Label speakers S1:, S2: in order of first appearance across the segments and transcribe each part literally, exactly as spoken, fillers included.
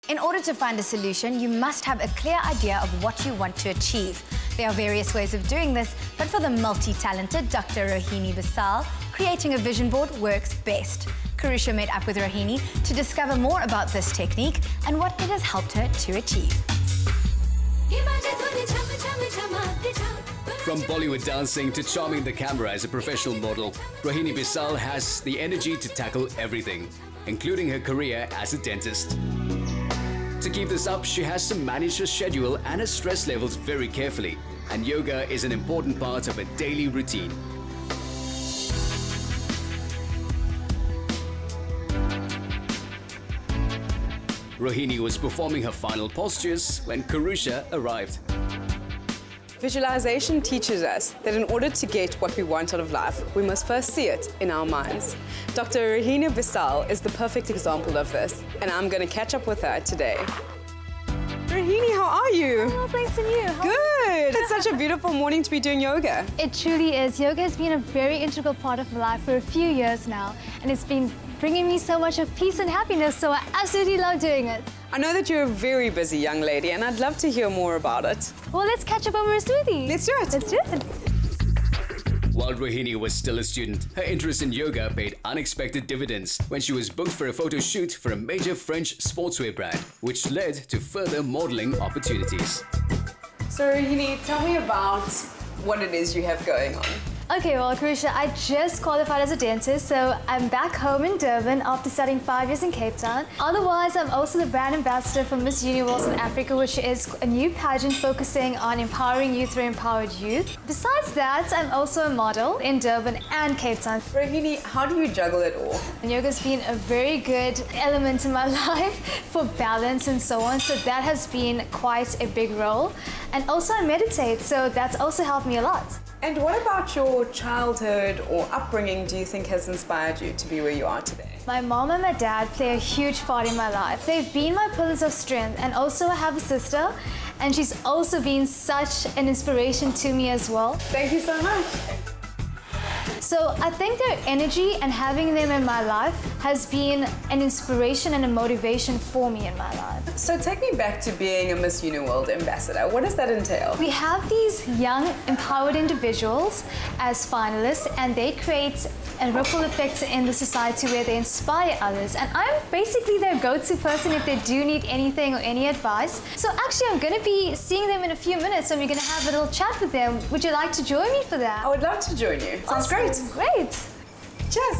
S1: In order to find a solution, you must have a clear idea of what you want to achieve. There are various ways of doing this, but for the multi-talented Doctor Rohini Bisaal, creating a vision board works best. Kerusha met up with Rohini to discover more about this technique and what it has helped her to achieve.
S2: From Bollywood dancing to charming the camera as a professional model, Rohini Bisaal has the energy to tackle everything, including her career as a dentist. To keep this up, she has to manage her schedule and her stress levels very carefully, and yoga is an important part of her daily routine. Rohini was performing her final postures when Kerusha arrived.
S3: Visualization teaches us that in order to get what we want out of life, we must first see it in our minds. Doctor Rohini Bisaal is the perfect example of this, and I'm going to catch up with her today. Rohini, how are you?
S4: Oh, thanks, and you? How
S3: Good! It's such a beautiful morning to be doing yoga.
S4: It truly is. Yoga has been a very integral part of my life for a few years now, and it's been bringing me so much of peace and happiness, so I absolutely love doing it.
S3: I know that you're a very busy young lady, and I'd love to hear more about it.
S4: Well, let's catch up over a smoothie.
S3: Let's do it.
S4: Let's do it.
S2: While Rohini was still a student, her interest in yoga paid unexpected dividends when she was booked for a photo shoot for a major French sportswear brand, which led to further modeling opportunities.
S3: So Rohini, tell me about what it is you have going on.
S4: Okay, well, Kerusha, I just qualified as a dentist, so I'm back home in Durban after studying five years in Cape Town. Otherwise, I'm also the brand ambassador for Miss Universe in Africa, which is a new pageant focusing on empowering youth through empowered youth. Besides that, I'm also a model in Durban and Cape Town.
S3: Rohini, how do you juggle it all?
S4: And yoga's been a very good element in my life for balance and so on, so that has been quite a big role. And also I meditate, so that's also helped me a lot.
S3: And what about your childhood or upbringing do you think has inspired you to be where you are today?
S4: My mom and my dad play a huge part in my life. They've been my pillars of strength, and also I have a sister, and she's also been such an inspiration to me as well.
S3: Thank you so much.
S4: So I think their energy and having them in my life has been an inspiration and a motivation for me in my life.
S3: So take me back to being a Miss Uniworld ambassador. What does that entail?
S4: We have these young, empowered individuals as finalists, and they create a ripple effect in the society where they inspire others. And I'm basically their go-to person if they do need anything or any advice. So actually, I'm going to be seeing them in a few minutes, and we're going to have a little chat with them. Would you like to join me for that?
S3: I would love to join you. Sounds
S4: awesome.
S3: great.
S4: Great.
S3: Cheers.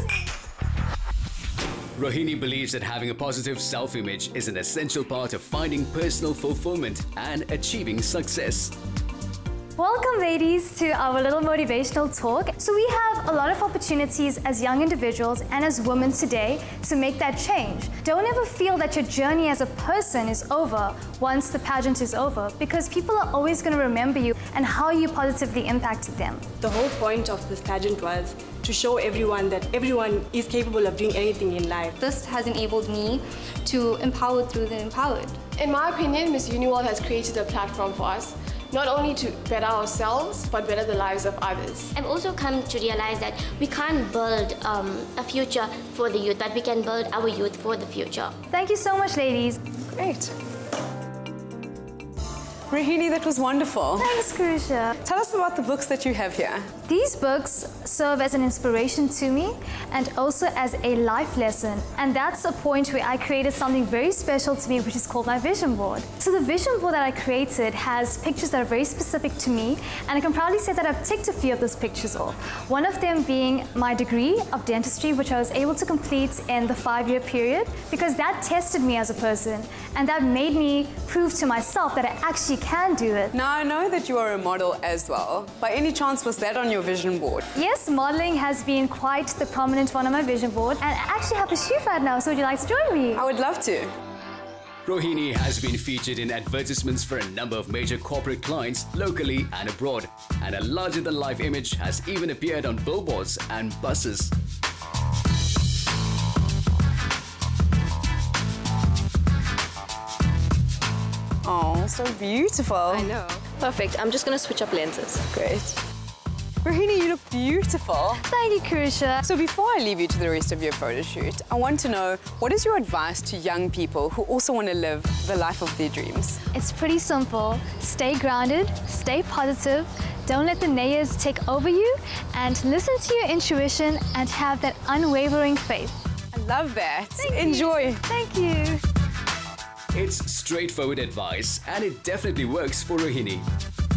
S2: Rohini believes that having a positive self-image is an essential part of finding personal fulfillment and achieving success.
S4: Welcome, ladies, to our little motivational talk. So we have a lot of opportunities as young individuals and as women today to make that change. Don't ever feel that your journey as a person is over once the pageant is over, because people are always going to remember you and how you positively impacted them.
S5: The whole point of this pageant was to show everyone that everyone is capable of doing anything in life.
S6: This has enabled me to empower through the empowered.
S7: In my opinion, Miss Uniworld has created a platform for us, not only to better ourselves, but better the lives of others.
S8: I've also come to realize that we can't build um, a future for the youth, but we can build our youth for the future.
S4: Thank you so much, ladies.
S3: Great. Rohini, that was wonderful.
S4: Thanks, Kerusha.
S3: Tell us about the books that you have here.
S4: These books serve as an inspiration to me and also as a life lesson. And that's a point where I created something very special to me, which is called my vision board. So the vision board that I created has pictures that are very specific to me, and I can proudly say that I've ticked a few of those pictures off. One of them being my degree of dentistry, which I was able to complete in the five-year period, because that tested me as a person, and that made me prove to myself that I actually can do it.
S3: Now I know that you are a model as well. By any chance, was that on your vision board?
S4: Yes, modeling has been quite the prominent one on my vision board, and I actually have a shoot right now, so would you like to join me?
S3: I would love to.
S2: Rohini has been featured in advertisements for a number of major corporate clients locally and abroad, and a larger-than-life image has even appeared on billboards and buses.
S3: Oh, so beautiful.
S5: I know.
S9: Perfect. I'm just going to switch up lenses.
S3: Great. Rohini, you look beautiful.
S4: Thank you, Kerusha.
S3: So before I leave you to the rest of your photo shoot, I want to know, what is your advice to young people who also want to live the life of their dreams?
S4: It's pretty simple. Stay grounded, stay positive, don't let the naysayers take over you, and listen to your intuition and have that unwavering faith.
S3: I love that.
S4: Thank
S3: Enjoy.
S4: You. Thank you.
S2: It's straightforward advice, and it definitely works for Rohini.